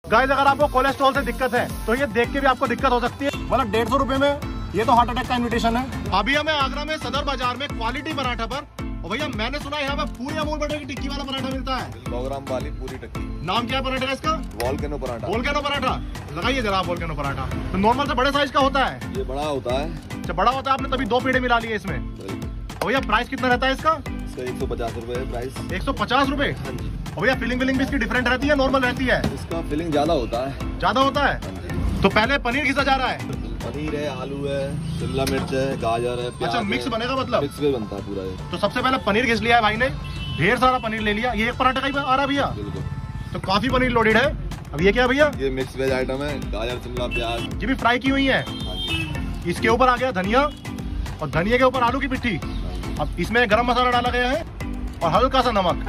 Guys अगर आपको cholesterol से दिक्कत है तो ये देख के भी आपको दिक्कत हो सकती है। मतलब 150 रुपए में ये तो हार्ट अटैक का इन्विटेशन है। अभी हमें आगरा में सदर बाजार में क्वालिटी पराठा पर, और भैया मैंने सुना है यहाँ पे पूरी अमूल बटर की टिक्की वाला पराठा मिलता है, 100 ग्राम वाली पूरी टिक्की। नाम क्या है पराठे का इसका? वोल्केनो पराठा। वोल्केनो पराठा लगाइए जरा। वोल्केनो पराठा तो नॉर्मल से बड़े साइज का होता है, ये बड़ा होता है। अच्छा बड़ा होता है, आपने तभी 2 पेड़े मिला लिए इसमें। भैया प्राइस कितना रहता है इसका? 150 रुपए प्राइस। 150 रुपए। और भैया फिलिंग भी इसकी डिफरेंट रहती है, नॉर्मल रहती है? इसका फिलिंग ज्यादा होता है। ज्यादा होता है। तो पहले पनीर घिसा जा रहा है। पनीर है, आलू है, शिमला मिर्च है, गाजर है, प्याज। अच्छा मिक्स बनेगा मतलब? मिक्स में बनता है पूरा ये। तो सबसे पहले पनीर घिस लिया है भाई ने, ढेर सारा पनीर ले लिया। ये एक पराठा का ही आ रहा है भैया? बिल्कुल। तो काफी पनीर लोडेड है। अब ये क्या है भैया? ये मिक्स वेज आइटम है, गाजर, शिमला, प्याज। ये भी फ्राई की हुई है। इसके ऊपर आ गया धनिया, और धनिया के ऊपर आलू की पिट्ठी। अब इसमें गरम मसाला डाला गया है और हल्का सा नमक।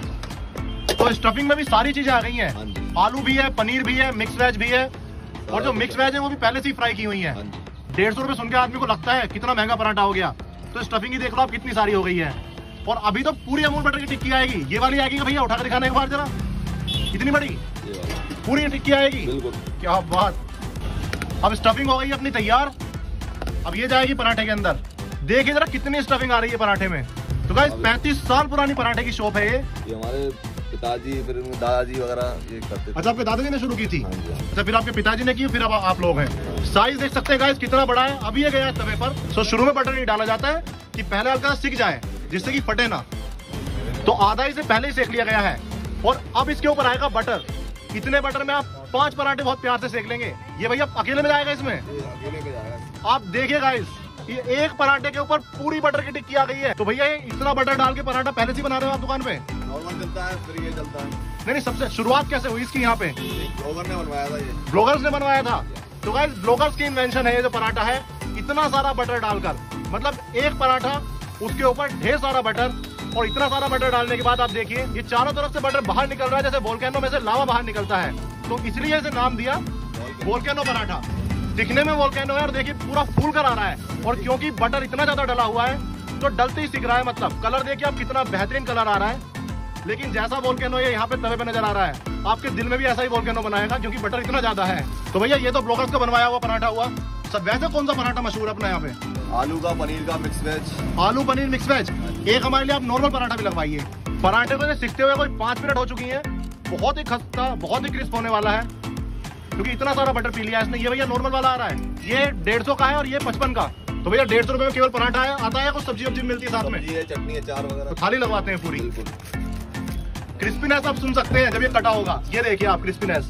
तो स्टफिंग में भी सारी चीजें आ गई हैं। आलू भी है, पनीर भी है, मिक्स वेज भी है, और जो मिक्स वेज है वो भी पहले से ही फ्राई की हुई है। 150 रुपए सुन के आदमी को लगता है कितना महंगा पराठा हो गया, तो स्टफिंग ही देख लो आप कितनी सारी हो गई है। और अभी तो पूरी अमूल बटर की टिक्की आएगी। ये वाली आएगी भैया, उठा कर दिखाने एक बार जरा, इतनी बड़ी पूरी टिक्की आएगी। बिल्कुल। क्या बात। अब स्टफिंग हो गई अपनी तैयार। अब ये जाएगी पराठे के अंदर। देखिए जरा कितनी स्टफिंग आ रही है पराठे में। तो गाइस 35 साल पुरानी पराठे की शॉप है ये हमारे पिताजी, फिर दादाजी वगैरह ये करते थे। अच्छा आपके दादाजी ने शुरू की थी? हाँ। अच्छा फिर आपके पिताजी ने की, फिर अब आप लोग हैं। साइज देख सकते हैं गाइस कितना बड़ा है। अभी ये गया है तवे पर। तो शुरू में बटर नहीं डाला जाता है कि पहले हल्का सिक जाए जिससे कि फटे ना, तो आधा इसे पहले ही सेक लिया गया है। और अब इसके ऊपर आएगा बटर। इतने बटर में आप 5 पराठे बहुत प्यार से सेक लेंगे। ये भैया अकेले में जाएगा इसमें? अकेले में जाएगा। एक देखिए गाइस, ये एक पराठे के ऊपर पूरी बटर की टिक्की आ गई है। तो भैया ये इतना बटर डाल के पराठा पहले से बना रहे हो आप दुकान पे? नॉर्मल चलता है, फिर ये चलता है। नहीं, सबसे शुरुआत कैसे हुई इसकी यहाँ पे? ब्लॉगर ने बनवाया था ये। ब्लॉगर्स ने बनवाया था। तो गाइस ब्लॉगर्स की इन्वेंशन है ये जो पराठा है, इतना सारा बटर डालकर। मतलब एक पराठा, उसके ऊपर ढेर सारा बटर, और इतना सारा बटर डालने के बाद आप देखिए ये चारों तरफ से बटर बाहर निकल रहा है, जैसे वोल्केनो में से लावा बाहर निकलता है। तो इसलिए इसे नाम दिया वोल्केनो पराठा। दिखने में वोल्केनो है और देखिए पूरा फूल कर आ रहा है। और क्योंकि बटर इतना ज्यादा डला हुआ है तो डलते ही सिक रहा है। मतलब कलर देखिए आप कितना बेहतरीन कलर आ रहा है। लेकिन जैसा वोल्केनो ये यहाँ पे तवे पे नजर आ रहा है, आपके दिल में भी ऐसा ही वोल्केनो बनाएगा, क्योंकि बटर इतना ज्यादा है। तो भैया ये तो ब्लॉगर्स का बनवाया हुआ पराठा हुआ। सब वैसे कौन सा पराठा मशहूर है अपना यहाँ पे? आलू का, पनीर का, मिक्स वेज। आलू पनीर मिक्स वेज। एक हमारे लिए आप नॉर्मल पराठा भी लगवाइए। पराठे को सिकते हुए कोई 5 मिनट हो चुकी है। बहुत ही खस्ता, बहुत ही क्रिस्प होने वाला है, क्योंकि इतना सारा बटर पी लिया इसने। ये भैया नॉर्मल वाला आ रहा है, ये 150 का है और ये 55 का। तो भैया 150 रुपए में केवल पराठा है, आता है कुछ सब्जी वब्जी मिलती है साथ में? चटनी, अचार वगैरह। तो थाली लगवाते हैं पूरी। क्रिस्पीनेस आप सुन सकते हैं जब ये कटा होगा। ये देखिए आप क्रिस्पीनेस,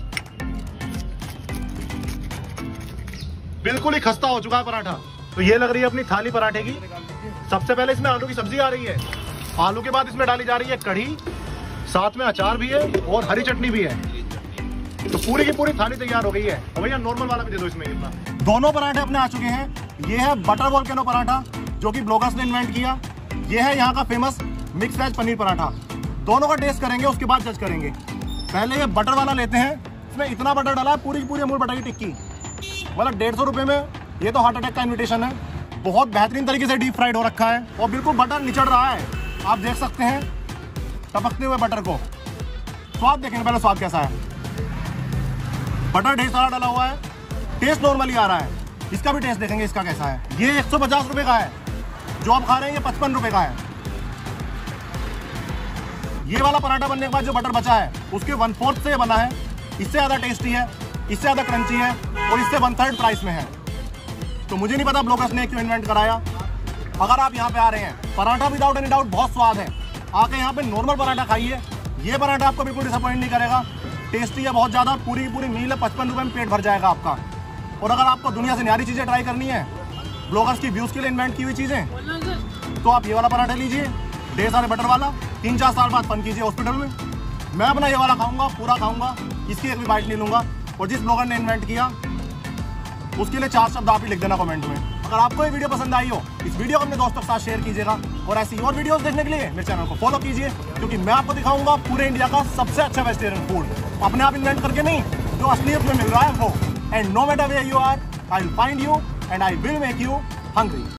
बिल्कुल ही खस्ता हो चुका है पराठा। तो ये लग रही है अपनी थाली पराठे की। सबसे पहले इसमें आलू की सब्जी आ रही है। आलू के बाद इसमें डाली जा रही है कढ़ी, साथ में अचार भी है और हरी चटनी भी है। तो पूरी की पूरी थाली तैयार हो गई है। और भैया नॉर्मल वाला भी दे दो इसमें। इतना दोनों पराठे अपने आ चुके हैं। ये है बटर वोल्केनो पराठा जो कि ब्लॉगर्स ने इन्वेंट किया। ये है यहाँ का famous mix veg paneer paratha. दोनों का टेस्ट करेंगे, उसके बाद जज करेंगे। पहले ये बटर वाला लेते हैं। इसमें इतना बटर डाला है, पूरी की पूरी अमूल बटर की टिक्की। मतलब 150 रुपए में ये तो हार्ट अटैक का इन्विटेशन है। बहुत बेहतरीन तरीके से डीप फ्राइड हो रखा है और बिल्कुल बटर निचड़ रहा है। आप देख सकते हैं टपकते हुए बटर को। स्वाद देखेंगे पहले, स्वाद कैसा है। बटर ढेर सारा डाला हुआ है, टेस्ट नॉर्मली आ रहा है। इसका भी टेस्ट देखेंगे इसका कैसा है। ये 150 रुपए का है, जो आप खा रहे हैं ये 55 रुपए का है। ये वाला पराठा बनने के बाद जो बटर बचा है उसके 1/4 से बना है। इससे ज्यादा टेस्टी है, इससे ज्यादा क्रंची है और इससे 1/3 प्राइस में है। तो मुझे नहीं पता ब्लॉगर्स ने क्यों इन्वेंट कराया। अगर आप यहाँ पे आ रहे हैं, पराठा विदाउट एनी डाउट बहुत स्वाद है। आके यहाँ पे नॉर्मल पराठा खाइए, ये पराठा आपको बिल्कुल डिसअपॉइंट नहीं करेगा। टेस्टी है बहुत ज्यादा, पूरी की पूरी मील है। 55 रुपए में पेट भर जाएगा आपका। और अगर आपको दुनिया से न्यारी चीजें ट्राई करनी है, ब्लॉगर्स की व्यूज के लिए इन्वेंट की हुई चीजें, तो आप ये वाला पराठा लीजिए, ढेर सारे बटर वाला। 3-4 साल बाद फन कीजिए हॉस्पिटल में। मैं अपना ये वाला खाऊंगा, पूरा खाऊंगा, इसकी एक भी बाइट नहीं लूंगा। और जिस ब्लॉगर ने इन्वेंट किया उसके लिए 4 शब्द आप ही लिख देना कमेंट में। अगर आपको ये वीडियो पसंद आई हो, इस वीडियो को अपने दोस्तों के साथ शेयर कीजिएगा। और ऐसी और वीडियोस देखने के लिए मेरे चैनल को फॉलो कीजिए, क्योंकि मैं आपको दिखाऊंगा पूरे इंडिया का सबसे अच्छा वेजिटेरियन फूड। अपने आप इन्वेंट करके नहीं, जो असलियत में मिल रहा है वो। And no matter where you are, I will find you and I will make you hungry.